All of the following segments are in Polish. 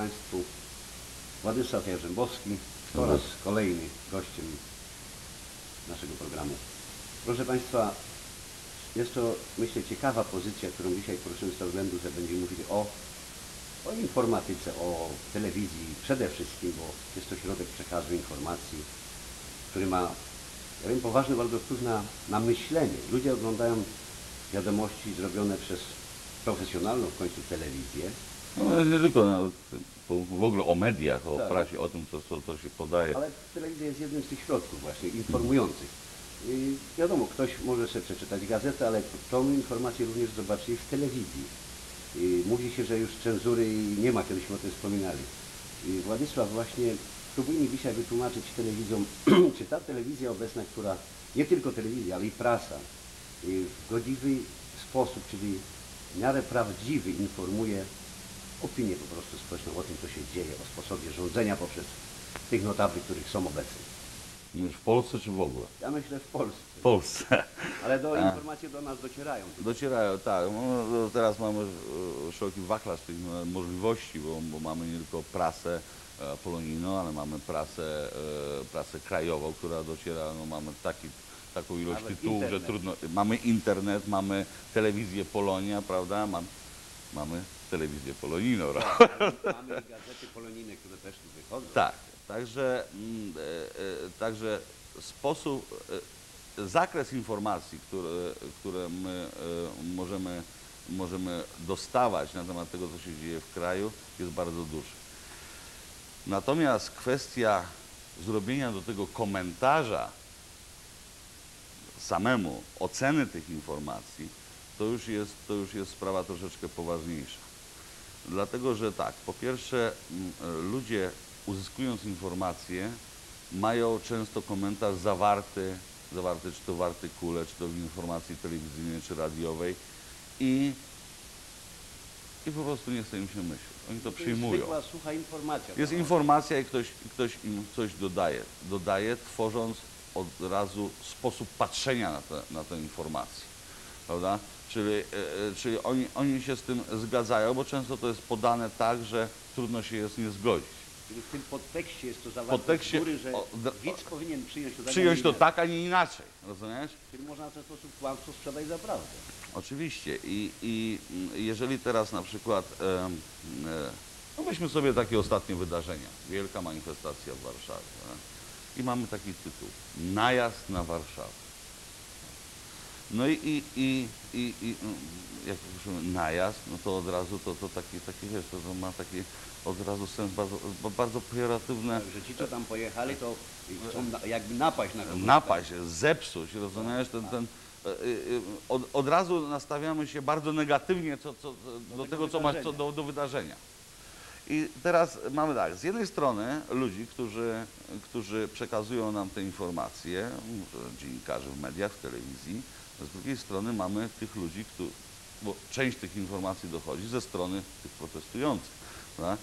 Państwu Władysław Jarzębowski po raz kolejny gościem naszego programu. Proszę Państwa, jest to, myślę, ciekawa pozycja, którą dzisiaj poruszymy z tego względu, że będziemy mówili o informatyce, o telewizji przede wszystkim, bo jest to środek przekazu informacji, który ma poważny bardzo wpływ na myślenie. Ludzie oglądają wiadomości zrobione przez profesjonalną w końcu telewizję. No, nie tylko w ogóle o mediach, o tak, prasie, o tym, co się podaje. Ale telewizja jest jednym z tych środków właśnie informujących. I wiadomo, ktoś może sobie przeczytać gazetę, ale tą informację również zobaczy w telewizji. I mówi się, że już cenzury nie ma, kiedyśmy o tym wspominali. I Władysław, właśnie próbuje mi dzisiaj wytłumaczyć telewizją, czy ta telewizja obecna, która, nie tylko telewizja, ale i prasa, w godziwy sposób, czyli w miarę prawdziwy informuje opinię po prostu społeczną o tym, co się dzieje, o sposobie rządzenia poprzez tych notabli, których są obecni. W Polsce czy w ogóle? Ja myślę w Polsce. W Polsce. Ale informacje do nas docierają. Docierają, tak. No, teraz mamy szeroki wachlarz tych możliwości, bo mamy nie tylko prasę polonijną, ale mamy prasę krajową, która dociera, no, mamy taką ilość Nawet tytułów, internet. że trudno. Mamy internet, mamy telewizję Polonia, prawda? Mamy telewizję polonijną. Mamy gazety polonijne, które też tu wychodzą. Tak, także zakres informacji, które my możemy dostawać na temat tego, co się dzieje w kraju, jest bardzo duży. Natomiast kwestia zrobienia do tego komentarza samemu, oceny tych informacji, to już jest sprawa troszeczkę poważniejsza. Dlatego, że tak, po pierwsze ludzie, uzyskując informacje, mają często komentarz zawarty czy to w artykule, czy to w informacji telewizyjnej, czy radiowej i po prostu nie chce im się myśleć. Oni to przyjmują. Zwykła, sucha informacja. Jest informacja i ktoś im coś dodaje, tworząc od razu sposób patrzenia na tę informację, prawda? Czyli oni się z tym zgadzają, bo często to jest podane tak, że trudno się jest nie zgodzić. Czyli w tym podtekście jest to zawarte z góry, że widz powinien przyjąć to tak, a nie inaczej, rozumiesz? Czyli można w ten sposób kłamstwo sprzedać za prawdę. Oczywiście i jeżeli teraz na przykład, no weźmy sobie takie ostatnie wydarzenia, wielka manifestacja w Warszawie, tak? I mamy taki tytuł, najazd na Warszawę. No i jak słyszymy najazd, no to od razu to taki wiesz, to ma taki od razu sens bardzo pejoratywny. Że ci, co tam pojechali, to chcą jakby napaść na kogoś. Napaść, zepsuć, rozumiesz? Od razu nastawiamy się bardzo negatywnie do tego, co ma do wydarzenia. I teraz mamy tak, z jednej strony ludzi, którzy przekazują nam te informacje, dziennikarzy w mediach, w telewizji, z drugiej strony mamy tych ludzi, bo część tych informacji dochodzi ze strony tych protestujących. Tak?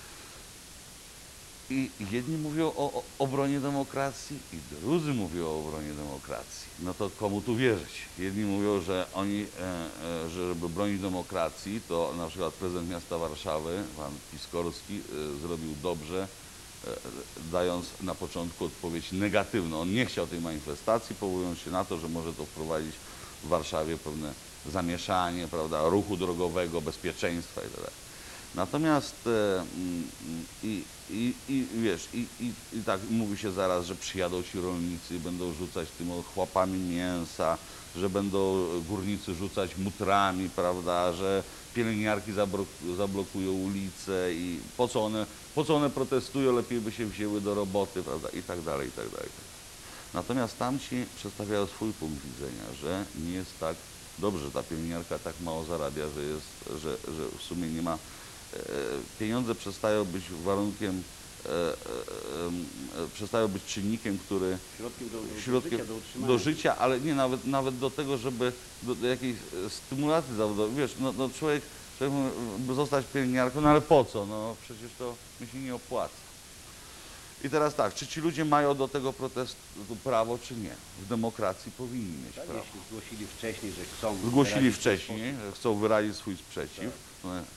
I jedni mówią o obronie demokracji i drudzy mówią o obronie demokracji. No to komu tu wierzyć? Jedni mówią, że że żeby bronić demokracji, to na przykład prezydent miasta Warszawy, pan Piskorski, zrobił dobrze, dając na początku odpowiedź negatywną. On nie chciał tej manifestacji, powołując się na to, że może to wprowadzić w Warszawie pewne zamieszanie, prawda, ruchu drogowego, bezpieczeństwa itd. Natomiast wiesz, tak mówi się zaraz, że przyjadą ci rolnicy i będą rzucać tym chłopami mięsa, że będą górnicy rzucać mutrami, prawda, że pielęgniarki zablokują ulice i po co one protestują, lepiej by się wzięły do roboty, prawda, i tak dalej, i tak dalej. Natomiast tamci przedstawiają swój punkt widzenia, że nie jest tak dobrze, że ta pielęgniarka tak mało zarabia, że w sumie nie ma. Pieniądze przestają być warunkiem, przestają być czynnikiem, który Środkiem do życia, ale nie nawet do tego, żeby do jakiejś stymulacji zawodowej. Wiesz, no człowiek by zostać pielęgniarką, no ale po co? No przecież to mi się nie opłaca. I teraz tak, czy ci ludzie mają do tego protestu prawo, czy nie? W demokracji powinni mieć prawo. Jeśli zgłosili wcześniej, że chcą... Zgłosili wcześniej, że chcą wyrazić swój sprzeciw. Tak.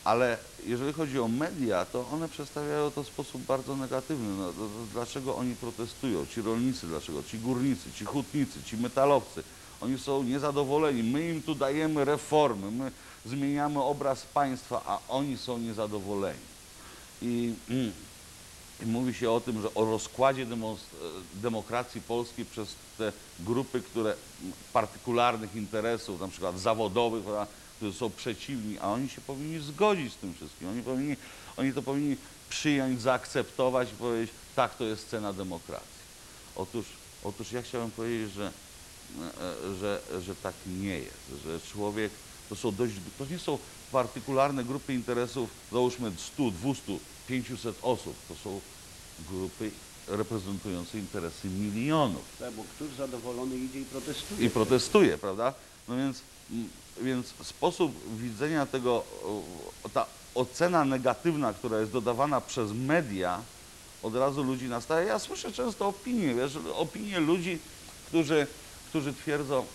Ale jeżeli chodzi o media, to one przedstawiają to w sposób bardzo negatywny. No, dlaczego oni protestują? Ci rolnicy dlaczego? Ci górnicy, ci hutnicy, ci metalowcy. Oni są niezadowoleni. My im tu dajemy reformy, my zmieniamy obraz państwa, a oni są niezadowoleni. I mówi się o tym, że o rozkładzie demokracji polskiej przez te grupy, które partykularnych interesów, na przykład zawodowych, którzy są przeciwni, a oni się powinni zgodzić z tym wszystkim. Oni to powinni przyjąć, zaakceptować i powiedzieć, tak, to jest cena demokracji. Otóż ja chciałem powiedzieć, że tak nie jest, że człowiek, to nie są partykularne grupy interesów, załóżmy 100, 200, 500 osób, to są grupy reprezentujące interesy milionów. Tak, bo któż zadowolony idzie i protestuje. I protestuje, prawda? No więc sposób widzenia tego, ta ocena negatywna, która jest dodawana przez media, od razu ludzi nastaje. Ja słyszę często opinie, wiesz, opinie ludzi, którzy twierdzą,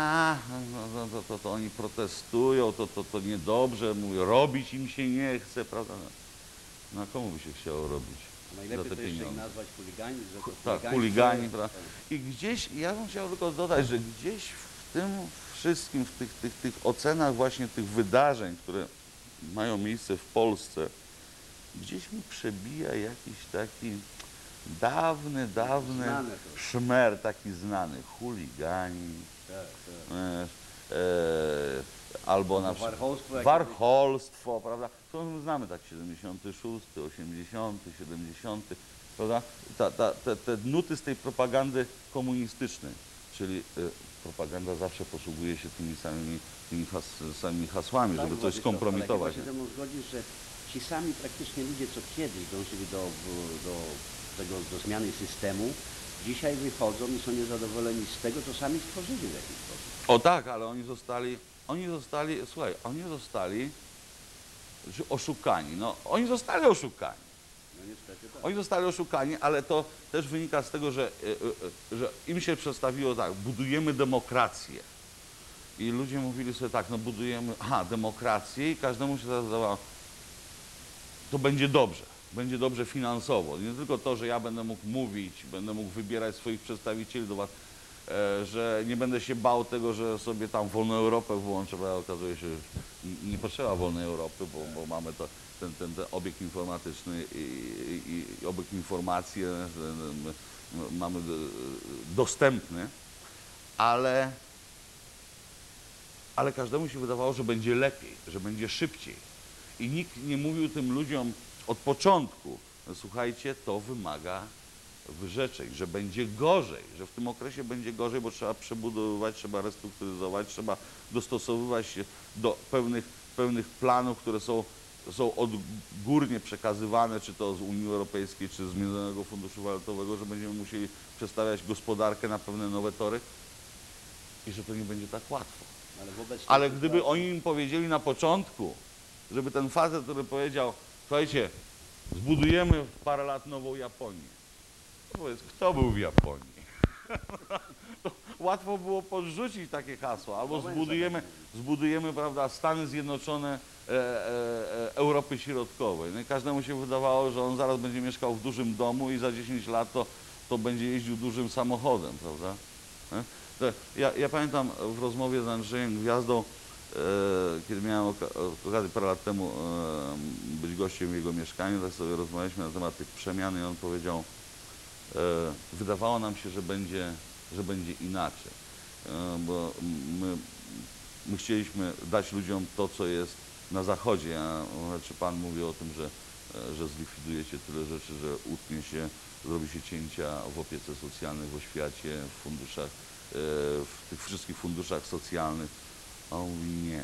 to oni protestują, to niedobrze, mówią, robić im się nie chce, prawda? No komu by się chciało robić? Najlepiej to jeszcze nazwać chuliganizm, że to tak, chuligani, prawda? I gdzieś, ja bym chciał tylko dodać, że gdzieś w tym wszystkim, w tych ocenach właśnie tych wydarzeń, które mają miejsce w Polsce, gdzieś mi przebija jakiś taki dawny szmer, taki znany, chuligani, albo na przykład warcholstwo, prawda? To my znamy tak 76, 80, 70, prawda? Te nuty z tej propagandy komunistycznej, czyli propaganda zawsze posługuje się tymi samymi hasłami, tak, żeby coś skompromitować. Ale się ze mną zgodzisz, że ci sami praktycznie ludzie, co kiedyś dążyli do zmiany systemu, dzisiaj wychodzą i są niezadowoleni z tego, co sami stworzyli w jakiś sposób. O tak, ale oni zostali oszukani. No, oni zostali oszukani. No niestety tak. Oni zostali oszukani, ale to też wynika z tego, że im się przedstawiło tak, budujemy demokrację. I ludzie mówili sobie tak, no budujemy demokrację i każdemu się zadawało, to będzie dobrze finansowo. Nie tylko to, że ja będę mógł mówić, będę mógł wybierać swoich przedstawicieli do was, że nie będę się bał tego, że sobie tam wolną Europę włączę, bo okazuje się, że nie potrzeba wolnej Europy, bo mamy ten obieg informatyczny i obieg informacji mamy dostępny, ale każdemu się wydawało, że będzie lepiej, że będzie szybciej. I nikt nie mówił tym ludziom od początku, no, słuchajcie, to wymaga wyrzeczeń, że będzie gorzej, że w tym okresie będzie gorzej, bo trzeba przebudowywać, trzeba restrukturyzować, trzeba dostosowywać się do pewnych planów, które są odgórnie przekazywane, czy to z Unii Europejskiej, czy z Międzynarodowego Funduszu Walutowego, że będziemy musieli przestawiać gospodarkę na pewne nowe tory i że to nie będzie tak łatwo. Ale gdyby oni im powiedzieli na początku, żeby ten facet, który powiedział, słuchajcie, zbudujemy w parę lat nową Japonię. Powiedz, kto był w Japonii? To łatwo było podrzucić takie hasło, albo zbudujemy, prawda, Stany Zjednoczone Europy Środkowej. No i każdemu się wydawało, że on zaraz będzie mieszkał w dużym domu i za 10 lat to będzie jeździł dużym samochodem, prawda? Ja pamiętam w rozmowie z Andrzejem Gwiazdą, kiedy miałem okazję parę lat temu być gościem w jego mieszkaniu, tak sobie rozmawialiśmy na temat tych przemian i on powiedział, wydawało nam się, że będzie inaczej, bo my chcieliśmy dać ludziom to, co jest na zachodzie, czy pan mówi o tym, że zlikwidujecie tyle rzeczy, że utnie się, zrobi się cięcia w opiece socjalnej, w oświacie, w funduszach, w tych wszystkich funduszach socjalnych. A on mówi nie.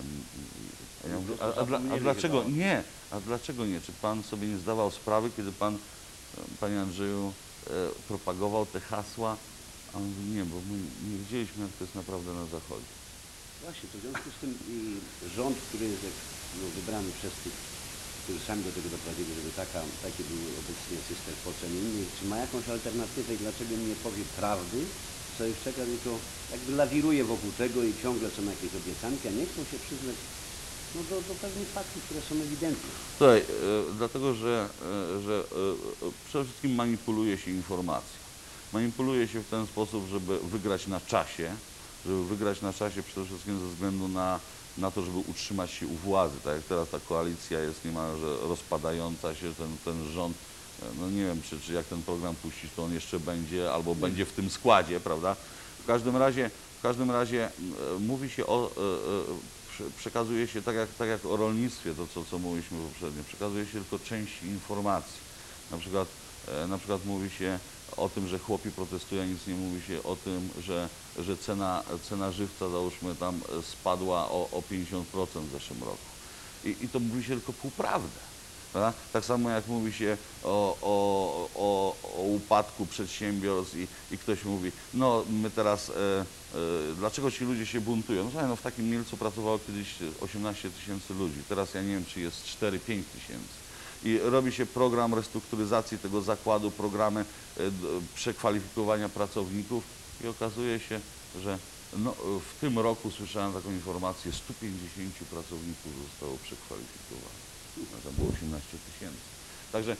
A ja mówię, a dlaczego nie? A dlaczego nie? Czy pan sobie nie zdawał sprawy, kiedy pan, panie Andrzeju, propagował te hasła? A on mówi nie, bo my nie wiedzieliśmy, jak to jest naprawdę na zachodzie. Właśnie, to w związku z tym i rząd, który jest wybrany przez tych, którzy sami do tego doprowadzili, żeby taki był obecnie system płacenia, czy ma jakąś alternatywę i dlaczego nie powie prawdy, co już czeka, tylko jakby lawiruje wokół tego i ciągle są jakieś obiecanki, a nie chcą się przyznać No do pewnych faktów, które są ewidentne. Słuchaj, dlatego, że przede wszystkim manipuluje się informacją. Manipuluje się w ten sposób, żeby wygrać na czasie, przede wszystkim ze względu na to, żeby utrzymać się u władzy. Tak jak teraz ta koalicja jest niemalże rozpadająca się, ten rząd, no nie wiem, czy jak ten program puścić, to on jeszcze będzie, albo będzie w tym składzie, prawda? W każdym razie mówi się przekazuje się tak jak o rolnictwie, to co mówiliśmy poprzednio, przekazuje się tylko część informacji. Na przykład mówi się o tym, że chłopi protestują, a nic nie mówi się o tym, że cena żywca, załóżmy, tam spadła o 50% w zeszłym roku. I to mówi się tylko półprawdę. Prawda? Tak samo jak mówi się o upadku przedsiębiorstw i ktoś mówi, no my teraz, dlaczego ci ludzie się buntują? No słuchaj, no w takim Mielcu pracowało kiedyś 18 000 ludzi, teraz ja nie wiem, czy jest 4-5 tysięcy. I robi się program restrukturyzacji tego zakładu, programy przekwalifikowania pracowników i okazuje się, że no, w tym roku słyszałem taką informację, 150 pracowników zostało przekwalifikowanych. Tam było 18 000. Także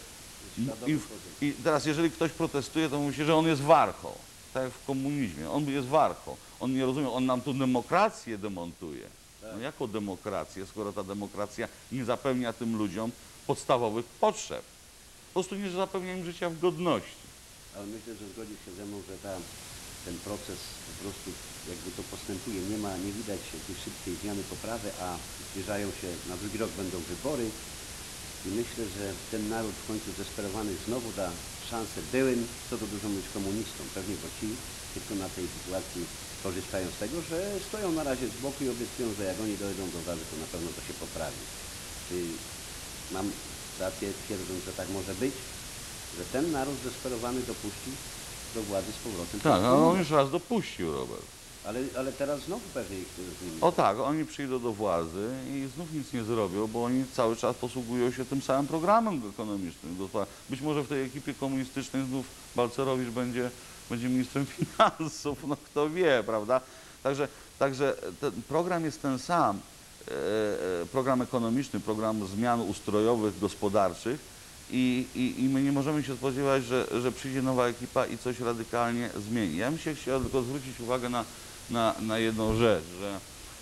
i teraz jeżeli ktoś protestuje, to mówi się, że on jest warchą. Tak jak w komunizmie. On jest warchą. On nie rozumie, on nam tu demokrację demontuje. No jaką demokrację, skoro ta demokracja nie zapewnia tym ludziom podstawowych potrzeb. Po prostu nie zapewnia im życia w godności. Ale myślę, że zgodzi się ze mną, że ten proces po prostu jakby to postępuje. Nie widać jakiejś szybkiej zmiany, poprawy, a zbliżają się, na drugi rok będą wybory i myślę, że ten naród w końcu zdesperowany znowu da szansę byłym, co to dużo mówić, komunistom, pewnie bo ci tylko na tej sytuacji korzystają z tego, że stoją na razie z boku i obiecują, że jak oni dojdą do władzy, to na pewno to się poprawi. Czy mam rację, twierdząc, że tak może być, że ten naród zdesperowany dopuści do władzy z powrotem. Tak, no on już raz dopuścił, Robert. Ale teraz znowu pewnie ich z nimi. O tak, oni przyjdą do władzy i znów nic nie zrobią, bo oni cały czas posługują się tym samym programem ekonomicznym. Być może w tej ekipie komunistycznej znów Balcerowicz będzie ministrem finansów, no kto wie, prawda? Także ten program jest ten sam, program ekonomiczny, program zmian ustrojowych, gospodarczych i my nie możemy się spodziewać, że przyjdzie nowa ekipa i coś radykalnie zmieni. Ja bym się chciał tylko zwrócić uwagę na jedną rzecz, że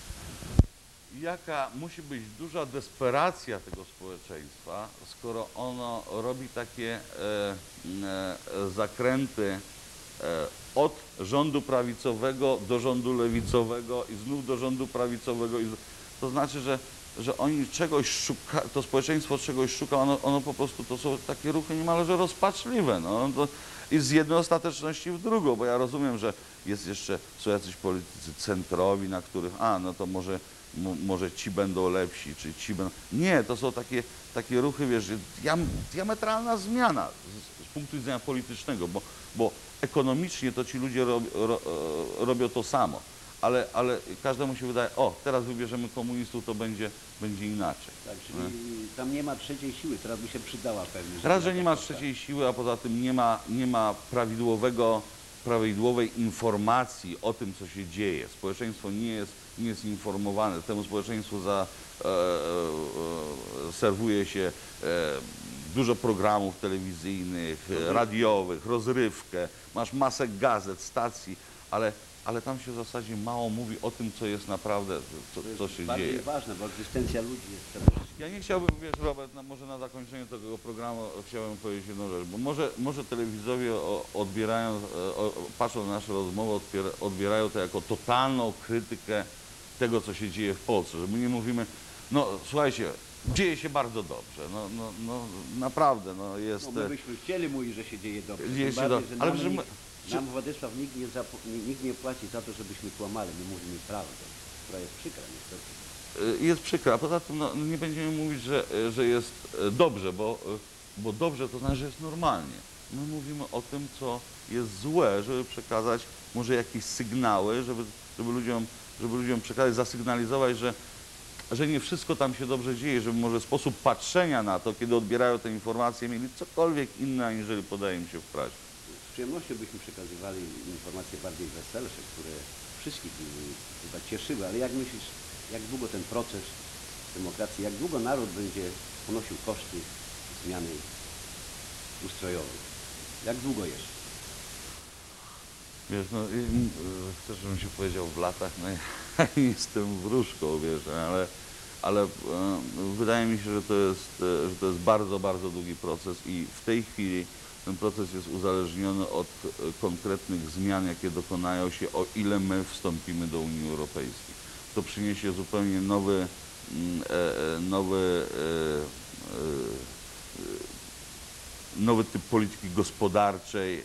jaka musi być duża desperacja tego społeczeństwa, skoro ono robi takie zakręty od rządu prawicowego do rządu lewicowego i znów do rządu prawicowego. To znaczy, że oni czegoś szuka, to społeczeństwo czegoś szuka, ono po prostu, to są takie ruchy niemalże rozpaczliwe. No, i z jednej ostateczności w drugą, bo ja rozumiem, że są jacyś politycy centrowi, na których, no to może ci będą lepsi, czy ci będą... Nie, to są takie ruchy, wiesz, diametralna zmiana z punktu widzenia politycznego, bo ekonomicznie to ci ludzie robią to samo. Ale każdemu się wydaje, teraz wybierzemy komunistów, to będzie inaczej. Tak, czyli tam nie ma trzeciej siły, teraz by się przydała pewnie. Raz, że nie ma trzeciej siły, a poza tym nie ma prawidłowej informacji o tym, co się dzieje. Społeczeństwo nie jest informowane. Temu społeczeństwu serwuje się dużo programów telewizyjnych, radiowych, rozrywkę, masz masę gazet, stacji, ale tam się w zasadzie mało mówi o tym, co jest naprawdę, co się dzieje. To jest ważne, bo egzystencja ludzi jest przede wszystkim. Ja nie chciałbym, wiesz, Robert, może na zakończenie tego programu chciałbym powiedzieć jedną rzecz, bo może telewizowie patrząc na nasze rozmowy, odbierają to jako totalną krytykę tego, co się dzieje w Polsce, że my nie mówimy, no słuchajcie, dzieje się bardzo dobrze, no naprawdę, jest... No my byśmy chcieli mówić, że się dzieje dobrze. Dzieje się dobrze, ale nam Władysław nikt nie płaci za to, żebyśmy kłamali. My mówimy prawdę, która jest przykra niestety. Jest przykra. Poza tym nie będziemy mówić, że jest dobrze, bo dobrze to znaczy, że jest normalnie. My mówimy o tym, co jest złe, żeby przekazać może jakieś sygnały, żeby ludziom przekazać, zasygnalizować, że nie wszystko tam się dobrze dzieje, żeby może sposób patrzenia na to, kiedy odbierają te informacje, mieli cokolwiek inne, aniżeli podaje im się w prasie. Z przyjemnością byśmy przekazywali informacje bardziej weselsze, które wszystkich chyba cieszyły, ale jak myślisz, jak długo ten proces demokracji, jak długo naród będzie ponosił koszty zmiany ustrojowej? Jak długo jeszcze? Wiesz, no, chcesz, żebym się powiedział w latach, no ja nie jestem wróżką, wiesz, ale wydaje mi się, że to jest bardzo, bardzo długi proces i w tej chwili ten proces jest uzależniony od konkretnych zmian, jakie dokonają się, o ile my wstąpimy do Unii Europejskiej. To przyniesie zupełnie nowy typ polityki gospodarczej,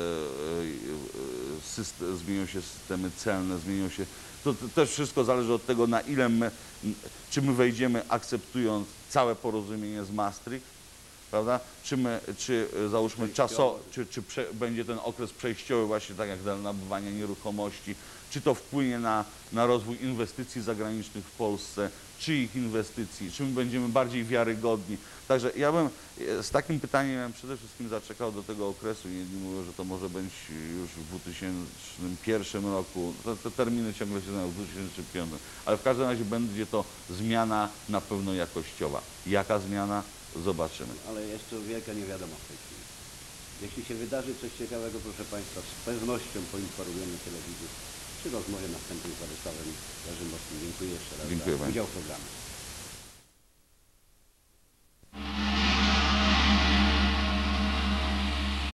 zmienią się systemy celne, zmienią się. To też wszystko zależy od tego, na ile czy my wejdziemy akceptując całe porozumienie z Maastricht, prawda? Czy załóżmy czy będzie ten okres przejściowy właśnie tak jak dla nabywania nieruchomości, czy to wpłynie na rozwój inwestycji zagranicznych w Polsce, czy ich inwestycji, czy my będziemy bardziej wiarygodni. Także ja bym z takim pytaniem przede wszystkim zaczekał do tego okresu. Jedni mówią, że to może być już w 2001 roku, te terminy ciągle się znają, w 2005, ale w każdym razie będzie to zmiana na pewno jakościowa. Jaka zmiana? Zobaczymy. Ale jest to wielka niewiadoma w tej chwili. Jeśli się wydarzy coś ciekawego, proszę Państwa, z pewnością poinformujemy telewizję przy rozmowie następnej z Władysławem Jarzębowskim. Dziękuję jeszcze raz Dziękuję za udział w programie.